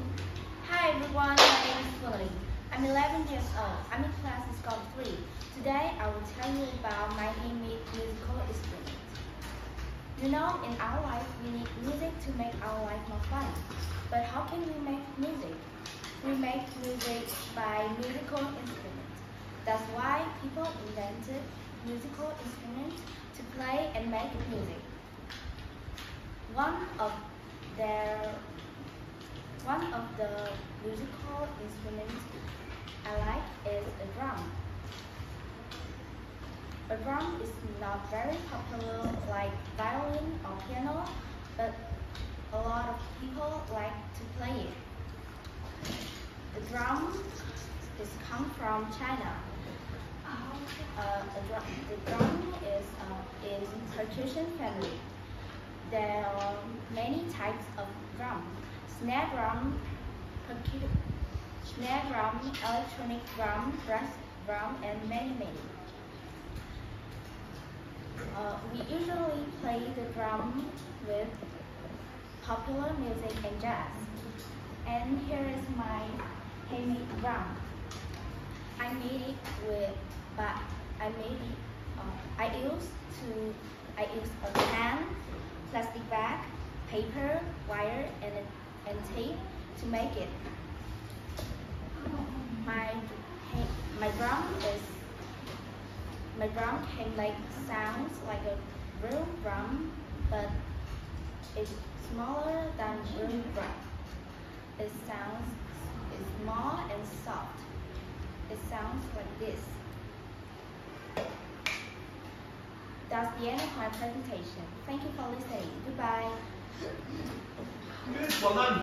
Hi everyone, my name is Fully. I'm 11 years old. I'm in class in School 3. Today I will tell you about my handmade musical instrument. You know, in our life we need music to make our life more fun. But how can we make music? We make music by musical instruments. That's why people invented musical instruments to play and make music. One of the musical instruments I like is a drum. A drum is not very popular like violin or piano, but a lot of people like to play it. The drum is come from China. The drum is in percussion family. There are many types of drum: snare drum, electronic drum, brass drum, and many. We usually play the drum with popular music and jazz. And here is my handmade drum. I made it I use a can, plastic bag, paper, wire, and tape to make it. My drum can make sounds like a real drum, but it's smaller than real drum. It is small and soft. It sounds like this. That's the end of my presentation. Thank you for listening. Goodbye.